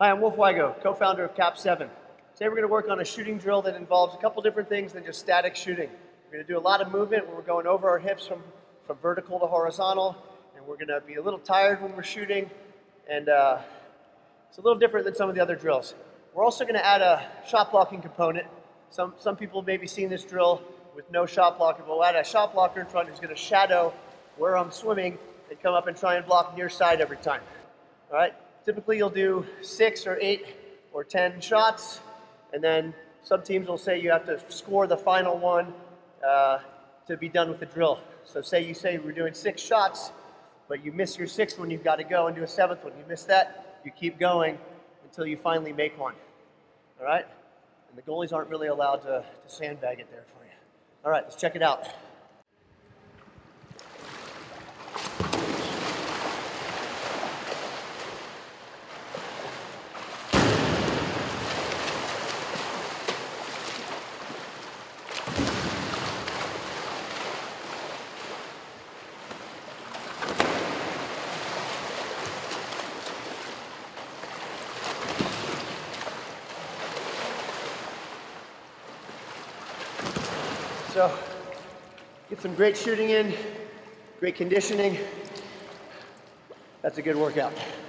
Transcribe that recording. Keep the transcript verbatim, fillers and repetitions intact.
Hi, I'm Wolf Weigo, co-founder of Cap seven. Today we're going to work on a shooting drill that involves a couple different things than just static shooting. We're going to do a lot of movement where we're going over our hips from, from vertical to horizontal, and we're going to be a little tired when we're shooting, and uh, it's a little different than some of the other drills. We're also going to add a shot blocking component. Some, some people have maybe seen this drill with no shot blocker, but we'll add a shot blocker in front who's going to shadow where I'm swimming and come up and try and block near side every time. All right? Typically you'll do six or eight or ten shots, and then some teams will say you have to score the final one uh, to be done with the drill. So say you say we're doing six shots, but you miss your sixth one, you've got to go and do a seventh one. You miss that, you keep going until you finally make one. All right? And the goalies aren't really allowed to, to sandbag it there for you. All right, let's check it out. So, get some great shooting in, great conditioning. That's a good workout.